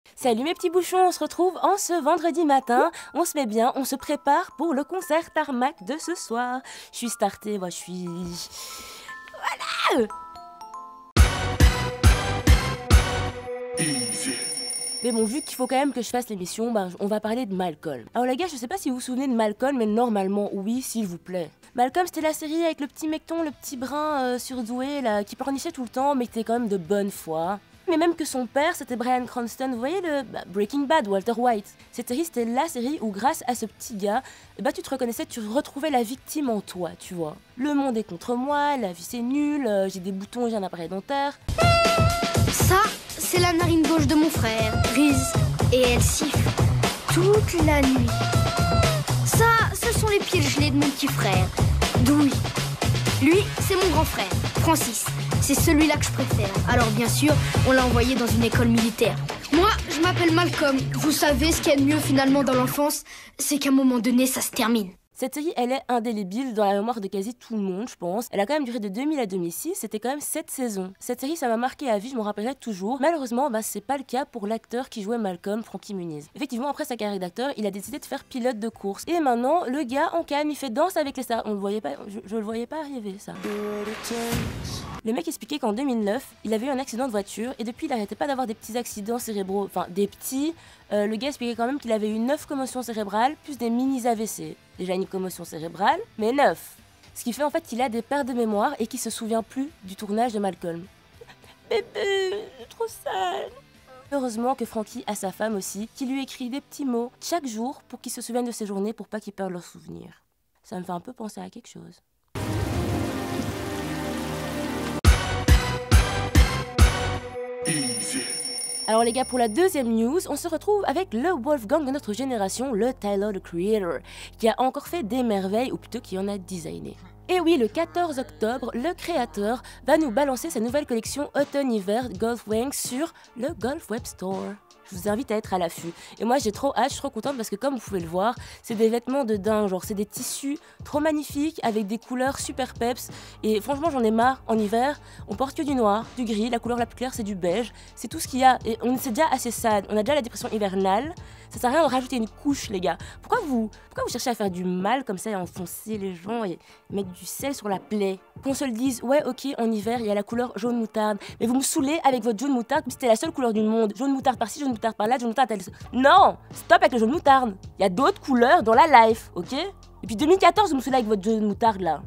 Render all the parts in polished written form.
Salut mes petits bouchons, on se retrouve en ce vendredi matin. On se met bien, on se prépare pour le concert Tarmac de ce soir. Je suis startée, moi je suis... Voilà. Mais bon, vu qu'il faut quand même que je fasse l'émission, on va parler de Malcolm. Alors les gars, je sais pas si vous vous souvenez de Malcolm, mais normalement, oui, s'il vous plaît. Malcolm, c'était la série avec le petit mecton, le petit brun surdoué, là, qui pleurnichait tout le temps, mais qui était quand même de bonne foi. Mais même que son père, c'était Bryan Cranston, vous voyez le Breaking Bad, Walter White. Cette série, c'était la série où grâce à ce petit gars, tu te reconnaissais, tu retrouvais la victime en toi, tu vois. Le monde est contre moi, la vie c'est nul, j'ai des boutons, j'ai un appareil dentaire. Ça, c'est la narine gauche de mon frère, Riz, et elle siffle toute la nuit. Ça, ce sont les pieds gelés de mon petit frère, Dewey. Lui, c'est mon grand frère, Francis. C'est celui-là que je préfère. Alors bien sûr, on l'a envoyé dans une école militaire. Moi, je m'appelle Malcolm. Vous savez, ce qu'il y a de mieux finalement dans l'enfance, c'est qu'à un moment donné, ça se termine. Cette série, elle est indélébile dans la mémoire de quasi tout le monde, je pense. Elle a quand même duré de 2000 à 2006, c'était quand même 7 saisons. Cette série, ça m'a marqué à vie, je m'en rappellerai toujours. Malheureusement, c'est pas le cas pour l'acteur qui jouait Malcolm, Frankie Muniz. Effectivement, après sa carrière d'acteur, il a décidé de faire pilote de course. Et maintenant, le gars, en calme, il fait danse avec les stars. On le voyait pas, je le voyais pas arriver, ça. Le mec expliquait qu'en 2009, il avait eu un accident de voiture et depuis il n'arrêtait pas d'avoir des petits accidents cérébraux, enfin des petits. Le gars expliquait quand même qu'il avait eu 9 commotions cérébrales plus des mini AVC. Déjà une commotion cérébrale, mais 9. Ce qui fait en fait qu'il a des pertes de mémoire et qu'il se souvient plus du tournage de Malcolm. Bébé, trop sale. Heureusement que Frankie a sa femme aussi, qui lui écrit des petits mots chaque jour pour qu'il se souvienne de ses journées pour pas qu'il perde leurs souvenirs. Ça me fait un peu penser à quelque chose. Alors les gars, pour la deuxième news, on se retrouve avec le Wolfgang de notre génération, le Tyler the Creator, qui a encore fait des merveilles, ou plutôt qui en a designé. Et oui, le 14 octobre, le créateur va nous balancer sa nouvelle collection automne-hiver Golf Wings sur le Golf Web Store. Je vous invite à être à l'affût. Et moi j'ai trop hâte, je suis trop contente parce que comme vous pouvez le voir, c'est des vêtements de dingue, genre c'est des tissus trop magnifiques avec des couleurs super peps. Et franchement j'en ai marre, en hiver, on porte que du noir, du gris, la couleur la plus claire c'est du beige, c'est tout ce qu'il y a. Et c'est déjà assez sad, on a déjà la dépression hivernale, ça sert à rien de rajouter une couche les gars. Pourquoi vous cherchez à faire du mal comme ça et à enfoncer les gens et mettre du sel sur la plaie? Qu'on se le dise, ouais ok en hiver il y a la couleur jaune moutarde, mais vous me saoulez avec votre jaune moutarde comme si c'était la seule couleur du monde. Jaune moutarde par-ci, jaune moutarde par-là, jaune moutarde Non, stop avec le jaune moutarde. Il y a d'autres couleurs dans la life, ok? Depuis 2014 vous me saoulez avec votre jaune moutarde là.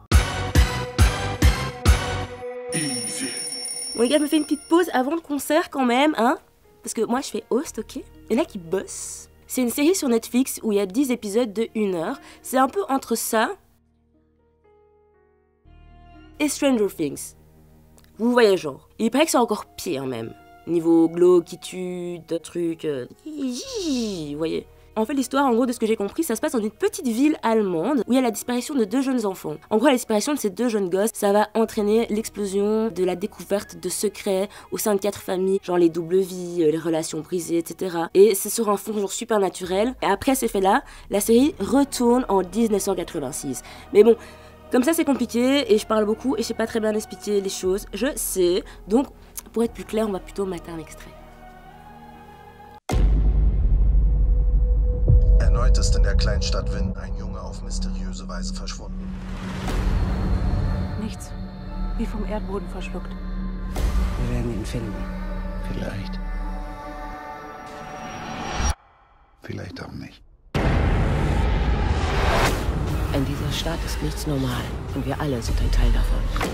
Bon les gars, je me fais une petite pause avant le concert quand même, hein? Parce que moi je fais host, ok? Il y en a qui bossent. C'est une série sur Netflix où il y a 10 épisodes de 1 heure. C'est un peu entre ça et Stranger Things. Vous voyez genre. Il paraît que c'est encore pire même. Niveau glauquitude, trucs... vous voyez. En fait, l'histoire, en gros, de ce que j'ai compris, ça se passe dans une petite ville allemande où il y a la disparition de 2 jeunes enfants. En gros, la disparition de ces 2 jeunes gosses, ça va entraîner l'explosion de la découverte de secrets au sein de 4 familles, genre les doubles vies, les relations brisées, etc. Et c'est sur un fond genre super naturel. Et après ces faits-là, la série retourne en 1986. Mais bon, comme ça c'est compliqué et je parle beaucoup et je sais pas très bien expliquer les choses, je sais. Donc, pour être plus clair, on va plutôt mater un extrait. Erneut ist in der Kleinstadt Winn ein Junge auf mysteriöse Weise verschwunden. Nichts. Wie vom Erdboden verschluckt. Wir werden ihn finden. Vielleicht. Vielleicht auch nicht. In dieser Stadt ist nichts normal und wir alle sind ein Teil davon.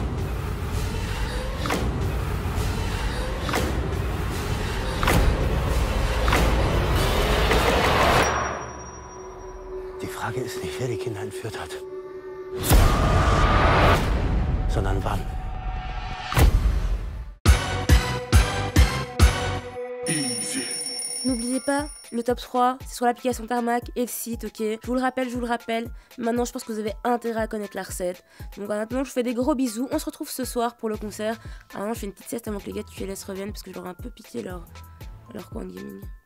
Die Frage ist nicht, wer die Kinder entführt hat, sondern wann. N'oubliez pas, le top 3, c'est sur l'application Tarmac et le site, ok? Je vous le rappelle. Maintenant, je pense que vous avez intérêt à connaître la recette. Donc maintenant, je vous fais des gros bisous. On se retrouve ce soir pour le concert. Alors, je fais une petite sieste avant que les gars de QLS reviennent parce que je leur ai un peu piqué leur coin de gaming.